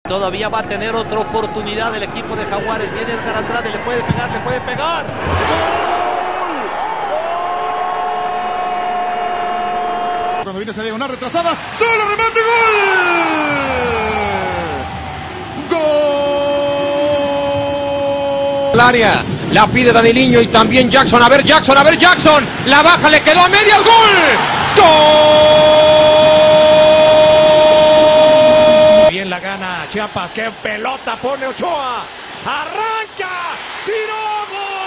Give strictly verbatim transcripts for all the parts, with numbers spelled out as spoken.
Todavía va a tener otra oportunidad el equipo de Jaguares. Viene Edgar Andrade, le puede pegar, le puede pegar. Cuando viene esa diagonal retrasada, solo remate, gol. ¡Gol! El área, la pide Daniliño y también Jackson. A ver Jackson, a ver Jackson. La baja, le quedó a media, el gol. ¡Gol! Bien la gana Chiapas, qué pelota pone Ochoa. Arranca, tiro,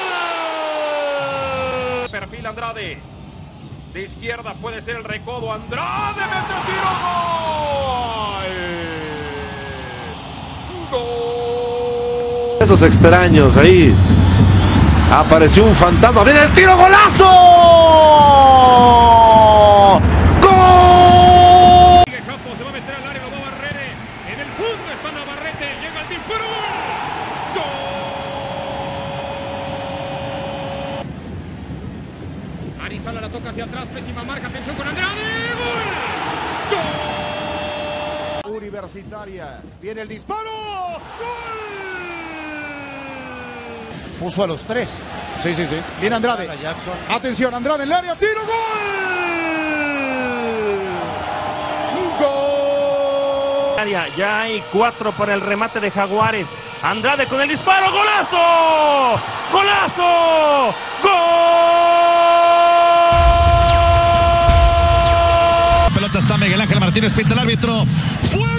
gol. Perfil Andrade. De izquierda puede ser el recodo. Andrade mete tiro, gol. Gol. Esos extraños ahí. Apareció un fantasma. ¡Viene el tiro, golazo! ¡Gol! Sigue Capo, se va a meter al área, lo va a barrer. En el fondo está Navarrete. Llega el disparo. ¡Gol! Arizala la toca hacia atrás, pésima marca, atención con Andrade. ¡Gol! Universitaria. Viene el disparo. ¡Gol! Puso a los tres. Sí, sí, sí. Viene Andrade. Atención, Andrade en el área. ¡Tiro, gol! ¡Gol! Ya hay cuatro por el remate de Jaguares. Andrade con el disparo. ¡Golazo! ¡Golazo! ¡Gol! La pelota está Miguel Ángel Martínez, pinta el árbitro. ¡Fuego!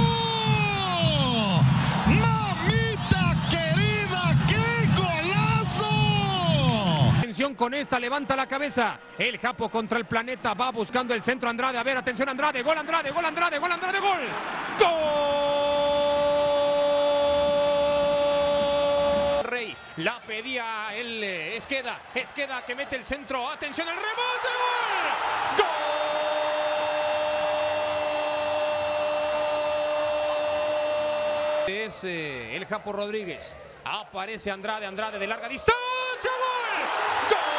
Con esta levanta la cabeza el Japo contra el Planeta, va buscando el centro Andrade, a ver, atención Andrade, gol Andrade, gol Andrade, gol Andrade, gol, gol. Rey, la pedía el eh, Esqueda, Esqueda que mete el centro, atención el rebote, gol. Gol. Es eh, el Japo Rodríguez, aparece Andrade, Andrade de larga distancia, gol. ¡Gol!